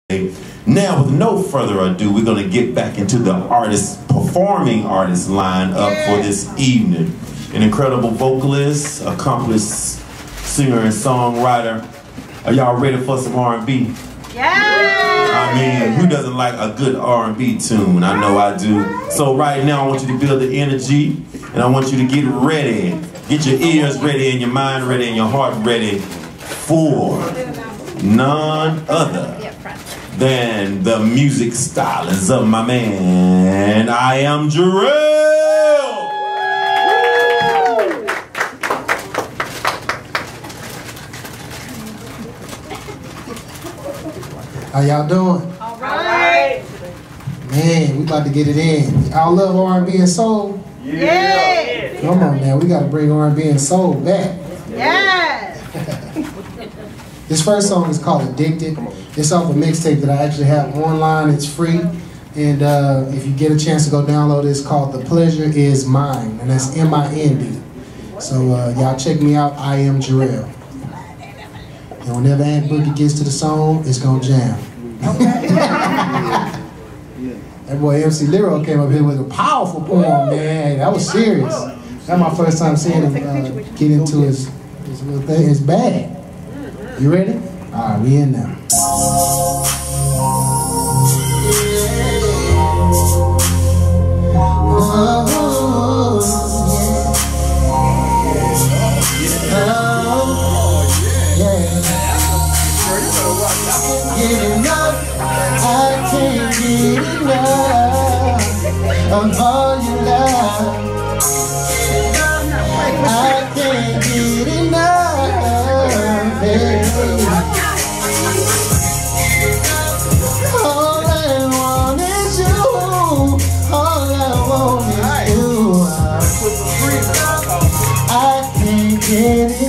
Now, with no further ado, we're going to get back into the performing artist line up for this evening. An incredible vocalist, accomplished singer and songwriter. Are y'all ready for some R&B? Yeah! I mean, who doesn't like a good R&B tune? I know I do. So right now, I want you to build the energy, and I want you to get ready. Get your ears ready, and your mind ready, and your heart ready for none other than the music stylist of my man, I Am Jarrell. How y'all doing? All right. Man, we about to get it in. Y'all love R&B and soul? Yeah. Come on now, we got to bring R&B and soul back. Yes. This first song is called Addicted. It's off a mixtape that I actually have online. It's free. And if you get a chance to go download it, it's called The Pleasure Is Mine. And that's M-I-N-D. So y'all check me out, I Am Jarrell. And whenever Aunt Boogie gets to the song, it's going to jam. That boy MC Lero came up here with a powerful poem, man. That was serious. That's my first time seeing him get into his little thing. It's bad. You ready? All right, we in now. Getting up, I can't get enough of all your love. I can't get enough, baby. All I want is you. All I want is you. I can't get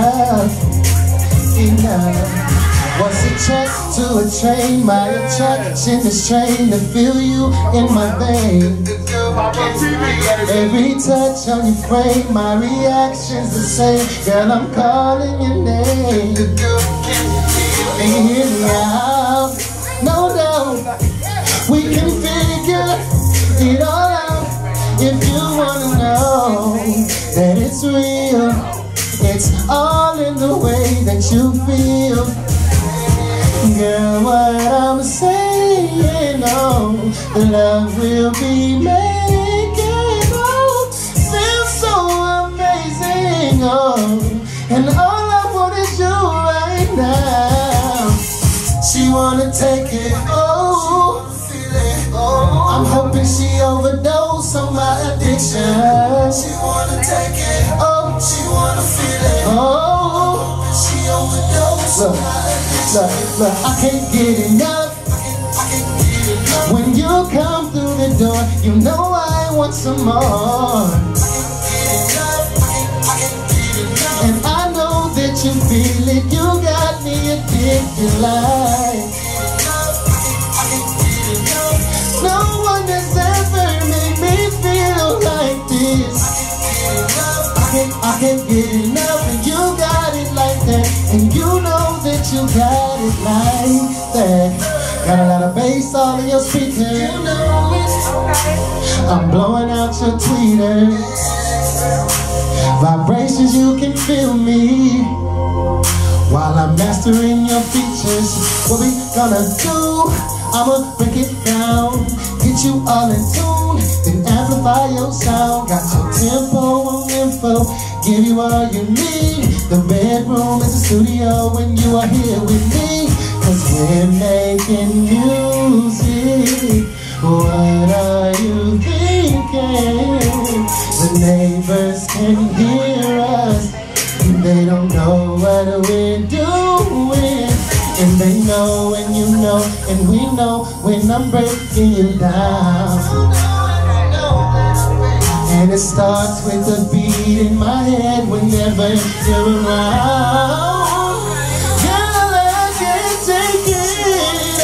enough. What's a check to a train? My attraction is trained to feel you in my veins. Every touch on your frame, my reaction's the same. Girl, I'm calling your name. And hear me out, no doubt. We can figure it all out. If you wanna know that it's real, it's all in the way that you feel. Girl, what I'm saying, oh, the love we'll be making, oh, feels so amazing, oh, and all I want is you right now. She wanna take it, oh, I'm hoping she overdosed on my addiction. She wanna take it, oh, she wanna feel it, oh, she overdosed on my addiction. Look, I can't get enough. When you come through the door, you know I want some more. And I know that you feel it. You got me addicted like no one has ever made me feel like this. I can't get enough, and you got it like that. And you know that you got it like that. Got a lot of bass all in your speakers. You know it. I'm blowing out your tweeters. Vibrations, you can feel me while I'm mastering your features. What we gonna do? I'ma break it down, get you all in tune, then amplify your sound. Got your tempo on info, give you all you need. The bedroom is a studio when you are here with me. Cause we're making music. What are you thinking? The neighbors can hear us. They don't know what we're doing. And they know, and you know, and we know when I'm breaking you down. And it starts with a beat in my head whenever you're around. Girl, I can't take it.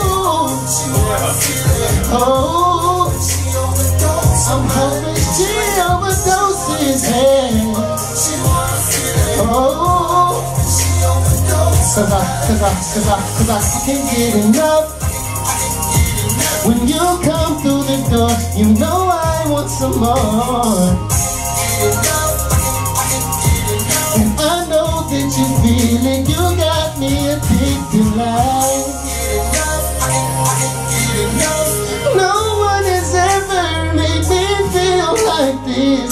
Oh, I'm hoping she overdoses. Oh, Cause I can't get enough. When you come through the door, you know I want some more. And I know that you feel it, you got me addicted like. No one has ever made me feel like this.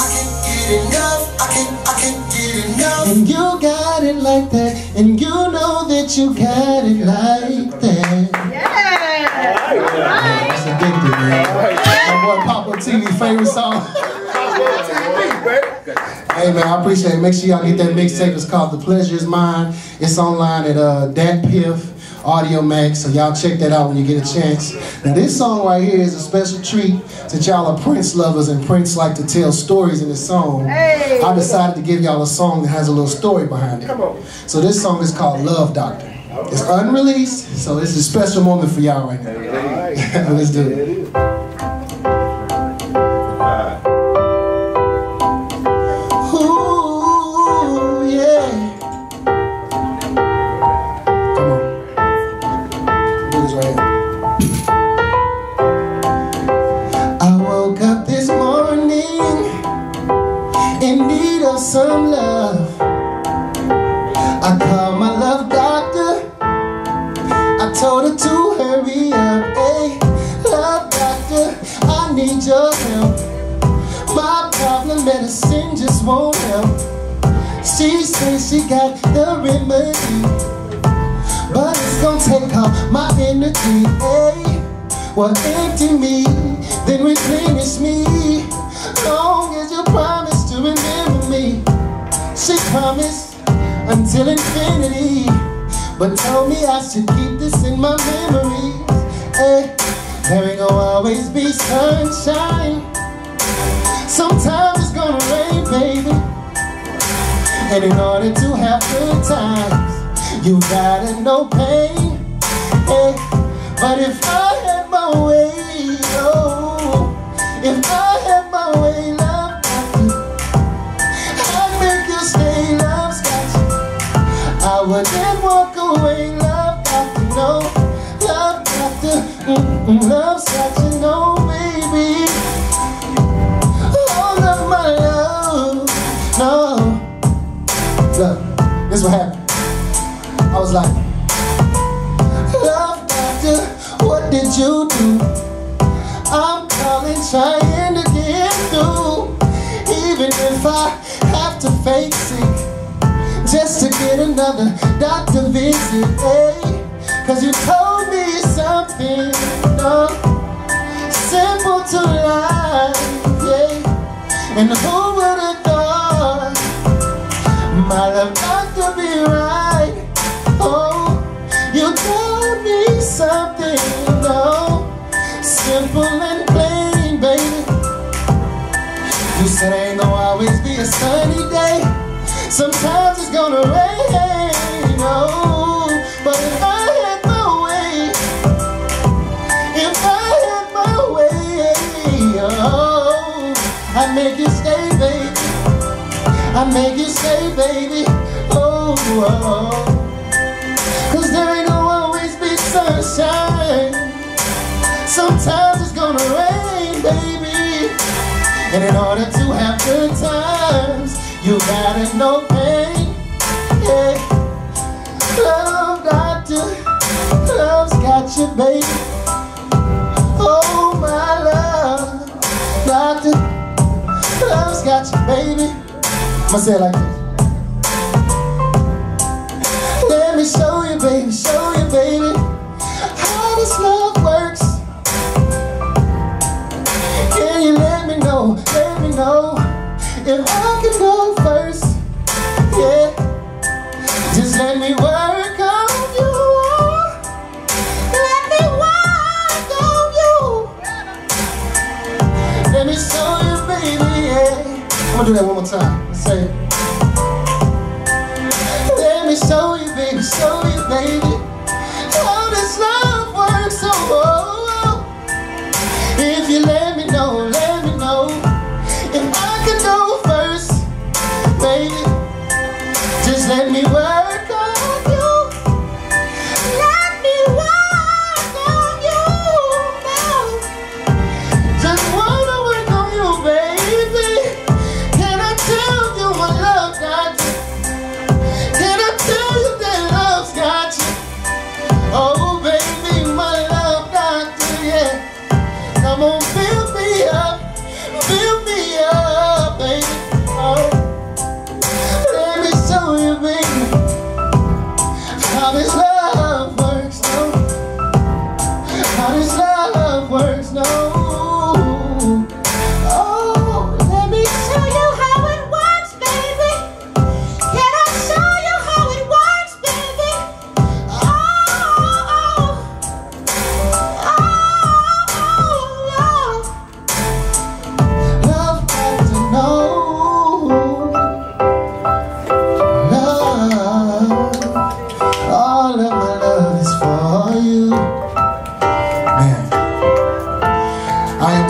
And you got it like that, and you know that you got it like that. Yeah. It's addicted, man. My boy Papa TV favorite song. Hey man, I appreciate it. Make sure y'all get that mixtape. It's called The Pleasure Is Mine. It's online at Dat Piff Audio Max, so y'all check that out when you get a chance. Now this song right here is a special treat since y'all are Prince lovers and Prince like to tell stories in this song. Hey. I decided to give y'all a song that has a little story behind it. So this song is called Love Doctor. It's unreleased, so it's a special moment for y'all right now. Let's do it. Ooh, yeah. Come on. Do this right here. I woke up this morning in need of some love. I called my love doctor. I told her to hurry up. Hey, love doctor, I need your help. My problem medicine just won't help. She says she got the remedy, but it's gonna take all my energy. Hey, well, empty me, then replenish me. Long as you promise to remember me. She promised until infinity, but told me I should keep this in my memories. Hey, there ain't gonna always be sunshine. Sometimes it's gonna rain, baby. And in order to have good times, you gotta know pain. Hey, but if I had my way, oh, if I had my way, love doctor, I'd make you stay, love's got you. I wouldn't walk away, love doctor, no. Love doctor, love's got you, no, baby. Oh, love, my love, no. Look, this is what happened. I was like, love doctor, what did you do? I'm calling, trying to get through. Even if I have to fake sick, just to get another doctor visit, hey. Cause you told me something, no, simple to life, yeah. And who would have thought my love doctor be right? Oh, you told me something, no, simple and plain, baby. You said ain't gonna always be a sunny day. Sometimes it's gonna rain, oh, but if I had my way, if I had my way, oh, I'd make you stay, baby. I'd make you stay, baby, oh, oh. Cause there ain't gonna always be sunshine. Sometimes it's gonna rain, baby. And in order to have good times, you gotta know pain, yeah. Love doctor, love's got you, baby. Oh, my love doctor, love's got you, baby. I'ma say it like this. Let me show you, baby, how this love works. Can you let me know if I can go first, yeah. Just let me work on you, let me work on you. Let me show you, baby, yeah. I'm gonna do that one more time. Let's say it. Let me show you, baby, how this love works, oh, oh, oh. If you let me know if I can go first, baby. Just let me work on you.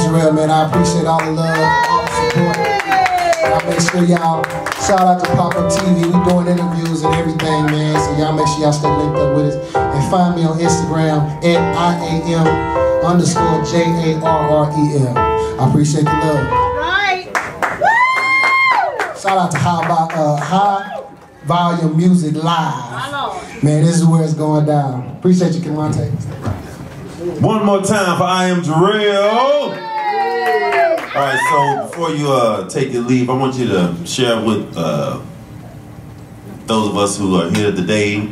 Jarrell, man, I appreciate all the love, all the support. Y'all make sure y'all shout out to Pop-Up TV. We doing interviews and everything, man. So y'all make sure y'all stay linked up with us. And find me on Instagram at IAM_JARREL. I appreciate the love. Right. Shout out to High Volume Music Live. My Lord. Man, this is where it's going down. Appreciate you, Kimante. One more time for I Am Jarrell. All right, so before you take your leave, I want you to share with those of us who are here today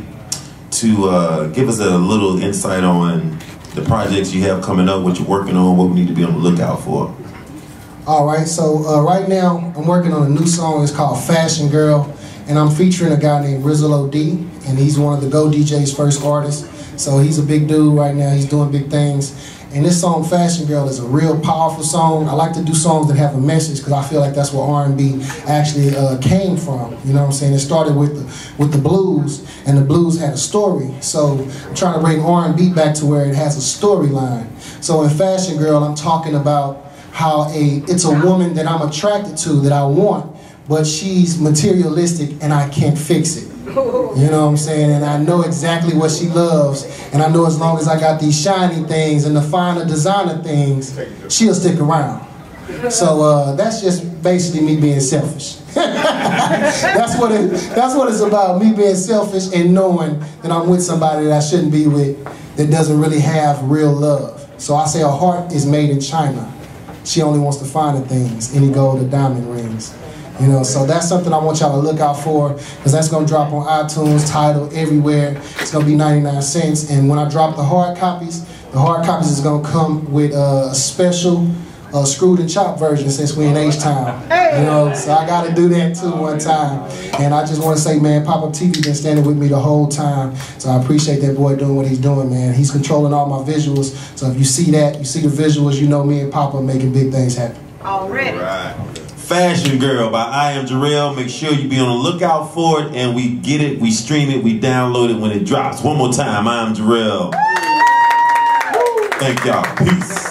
to give us a little insight on the projects you have coming up, what you're working on, what we need to be on the lookout for. All right, so right now I'm working on a new song. It's called Fashion Girl, and I'm featuring a guy named Rizzle O.D., and he's one of the Go DJ's first artists. So he's a big dude right now. He's doing big things. And this song, Fashion Girl, is a real powerful song. I like to do songs that have a message because I feel like that's where R&B actually came from. You know what I'm saying? It started with the blues, and the blues had a story. So I'm trying to bring R&B back to where it has a storyline. So in Fashion Girl, I'm talking about how it's a woman that I'm attracted to, that I want, but she's materialistic and I can't fix it. You know what I'm saying? And I know exactly what she loves, and I know as long as I got these shiny things and the finer designer things, she'll stick around. So that's just basically me being selfish. that's what it's about, me being selfish and knowing that I'm with somebody that I shouldn't be with, that doesn't really have real love. So I say her heart is made in China. She only wants the finer things, any gold or diamond rings. You know, so that's something I want y'all to look out for, because that's going to drop on iTunes, Tidal, everywhere. It's going to be 99 cents. And when I drop the hard copies is going to come with a special screwed and chopped version, since we in H-Town. You know, so I got to do that too one time. And I just want to say, man, Pop-Up TV been standing with me the whole time. So I appreciate that boy doing what he's doing, man. He's controlling all my visuals. So if you see that, you see the visuals, you know me and Papa making big things happen. Already. Right. Fashion Girl by I Am Jarrell. Make sure you be on the lookout for it, and we get it, we stream it, we download it when it drops. One more time, I Am Jarrell. Thank y'all. Peace.